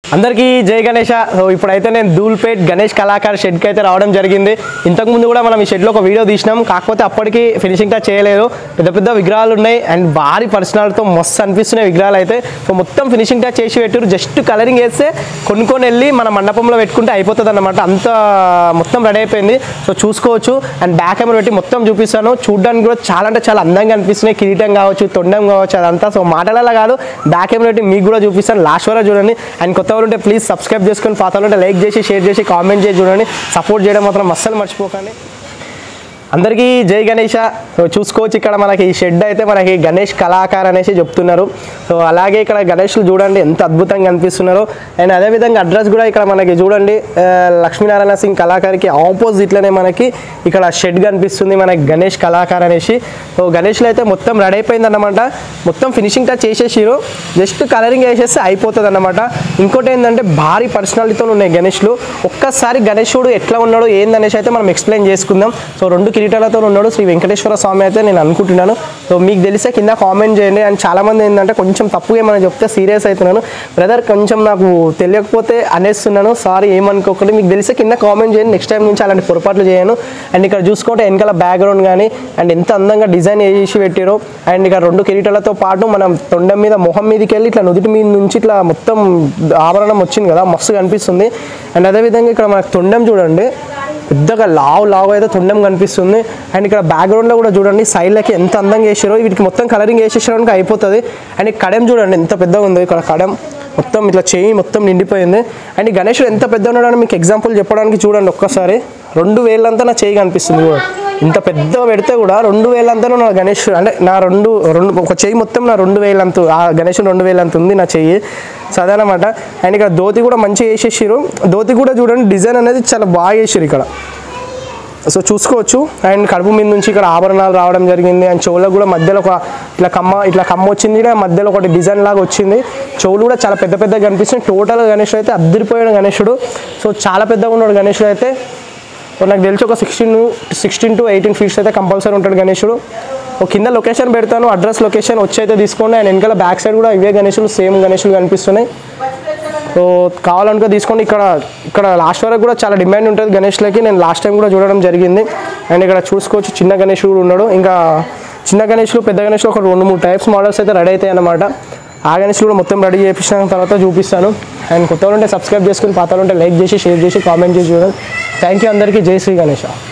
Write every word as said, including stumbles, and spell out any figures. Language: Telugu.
అందరికీ జై గణేష. సో ఇప్పుడైతే నేను ధూల్పేట్ గణేష్ కళాకార్ షెడ్కి అయితే రావడం జరిగింది. ఇంతకుముందు కూడా మనం ఈ షెడ్లో ఒక వీడియో తీసినాం, కాకపోతే అప్పటికి ఫినిషింగ్ టచ్ చేయలేదు. పెద్ద పెద్ద విగ్రహాలు ఉన్నాయి అండ్ భారీ పర్సనాలతో మస్తు అనిపిస్తున్నాయి విగ్రహాలు అయితే. సో మొత్తం ఫినిషింగ్ టచ్ చేసి పెట్టారు, జస్ట్ కలరింగ్ వేస్తే కొనుక్కొని వెళ్ళి మన మండపంలో పెట్టుకుంటే అయిపోతుంది అన్నమాట. అంత మొత్తం రెడీ అయిపోయింది. సో చూసుకోవచ్చు అండ్ బ్యాక్ కెమెరా పెట్టి మొత్తం చూపిస్తాను. చూడడానికి కూడా చాలా అంటే చాలా అందంగా అనిపిస్తున్నాయి. కిరీటం కావచ్చు, తొండం కావచ్చు, అదంతా. సో మాటలలో కాదు, బ్యాక్ కెమెరా పెట్టి మీకు కూడా చూపిస్తాను. లాస్ట్ వరకు చూడండి. అండ్ కొత్త ఉంటే ప్లీజ్ సబ్స్క్రైబ్ చేసుకొని, పాత ఉంటే లైక్ చేసి షేర్ చేసి కామెంట్ చేసి చూడండి. సపోర్ట్ చేయడం మాత్రం అస్సలు మర్చిపోకండి. అందరికీ జై గణేష. సో చూసుకోవచ్చు ఇక్కడ మనకి ఈ షెడ్ అయితే మనకి గణేష్ కళాకార్ అనేసి చెప్తున్నారు. సో అలాగే ఇక్కడ గణేష్లు చూడండి ఎంత అద్భుతంగా కనిపిస్తున్నారు. అండ్ అదేవిధంగా అడ్రస్ కూడా ఇక్కడ మనకి చూడండి, లక్ష్మీనారాయణ సింగ్ కళాకార్కి ఆపోజిట్లోనే మనకి ఇక్కడ షెడ్ కనిపిస్తుంది మనకి గణేష్ కళాకార్ అనేసి. సో గణేష్లు అయితే మొత్తం రెడీ అయిపోయింది అన్నమాట. మొత్తం ఫినిషింగ్ టచ్ చేసేసిరు, జస్ట్ కలరింగ్ వేసేస్తే అయిపోతుంది అన్నమాట. ఇంకోటి ఏంటంటే భారీ పర్సనాలిటీతో ఉన్నాయి గణేష్లు. ఒక్కసారి గణేశుడు ఎట్లా ఉన్నాడో ఏందనేసి అయితే మనం ఎక్స్ప్లెయిన్ చేసుకుందాం. సో రెండు కిరీటాలతో ఉన్నాడు శ్రీ వెంకటేశ్వర స్వామి అయితే నేను అనుకుంటున్నాను. సో మీకు తెలిసే కింద కామెంట్ చేయండి. అండ్ చాలామంది ఏంటంటే కొంచెం తప్పుగా ఏమైనా చెప్తే సీరియస్ అవుతున్నాను బ్రదర్, కొంచెం నాకు తెలియకపోతే అనేస్తున్నాను, సారీ ఏమనుకోకండి. మీకు తెలిసే కింద కామెంట్ చేయండి, నెక్స్ట్ టైం నుంచి అలాంటి పొరపాట్లు చేయను. అండ్ ఇక్కడ చూసుకుంటే వెనకాల బ్యాక్గ్రౌండ్ కానీ అండ్ ఎంత అందంగా డిజైన్ వేసి పెట్టారో. అండ్ ఇక్కడ రెండు కిరీటాలతో పాటు మనం తొండం మీద మొహం మీదకి వెళ్ళి ఇట్లా నుదుటి మీద నుంచి ఇట్లా మొత్తం ఆభరణం వచ్చింది కదా, మస్తు కనిపిస్తుంది. అండ్ అదేవిధంగా ఇక్కడ మనకు తొండం చూడండి, పెద్దగా లావు లావు అయితే తొండం కనిపిస్తుంది. అండ్ ఇక్కడ బ్యాక్గ్రౌండ్లో కూడా చూడండి సైడ్లకి ఎంత అందంగా వేసారో. వీటికి మొత్తం కలరింగ్ వేసేసడానికి అయిపోతుంది. అండ్ కడెం చూడండి ఎంత పెద్దగా ఉందో, ఇక్కడ కడెం మొత్తం ఇట్లా చేయి మొత్తం నిండిపోయింది. అండ్ ఈ గణేశుడు ఎంత పెద్ద ఉన్నాడని మీకు ఎగ్జాంపుల్ చెప్పడానికి చూడండి ఒక్కసారి. రెండు వేలంతా నా చేయి కనిపిస్తుంది కూడా, ఇంత పెద్దగా పెడితే కూడా రెండు వేలంతా నా గణేశుడు అంటే నా రెండు రెండు ఒక చెయ్యి మొత్తం నా రెండు వేలంత, ఆ గణేశుడు రెండు వేలంత ఉంది నా చెయ్యి సదనమాట. అండ్ ఇక్కడ ధోతి కూడా మంచిగా వేసేసారు. ధోతి కూడా చూడండి డిజైన్ అనేది చాలా బాగా వేసారు ఇక్కడ. సో చూసుకోవచ్చు. అండ్ కడుపు మీద నుంచి ఇక్కడ ఆభరణాలు రావడం జరిగింది. అండ్ చెవులకు కూడా మధ్యలో ఒక ఇట్లా కమ్మ ఇట్లా కమ్మ వచ్చింది, మధ్యలో ఒకటి డిజైన్ లాగా వచ్చింది. చెవులు కూడా చాలా పెద్ద పెద్దగా కనిపిస్తుంది. టోటల్ గణేశుడు అయితే అద్దరిపోయాడు గణేశుడు. సో చాలా పెద్దగా ఉన్నాడు గణేశుడు అయితే. నాకు తెలిసి ఒక sixteen sixteen to eighteen feets అయితే కంపల్సరీ ఉంటాడు గణేశుడు. ఒక కింద లొకేషన్ పెడతాను, అడ్రస్ లొకేషన్ వచ్చి అయితే తీసుకోండి. అండ్ వెనకాల బ్యాక్ సైడ్ కూడా ఇవే గణేశులు సేమ్ గణేశులు కనిపిస్తున్నాయి. సో కావాలనుకో తీసుకోండి. ఇక్కడ ఇక్కడ లాస్ట్ వరకు కూడా చాలా డిమాండ్ ఉంటుంది గణేష్లకి, నేను లాస్ట్ టైం కూడా చూడడం జరిగింది. అండ్ ఇక్కడ చూసుకోవచ్చు చిన్న గణేశుడు కూడా ఉన్నాడు. ఇంకా చిన్న గణేశులు పెద్ద గణేశులు ఒక రెండు మూడు టైప్స్ మోడల్స్ అయితే రెడీ అవుతాయి అన్నమాట. ఆ గణేశులు కూడా మొత్తం రెడీ చేయించిన తర్వాత చూపిస్తాను. అండ్ కొత్త ఉంటే సబ్స్క్రైబ్ చేసుకుని, పాత ఉంటే లైక్ చేసి షేర్ చేసి కామెంట్ చేసి చూడండి. థ్యాంక్ యూ అందరికీ. జై శ్రీ గణేష.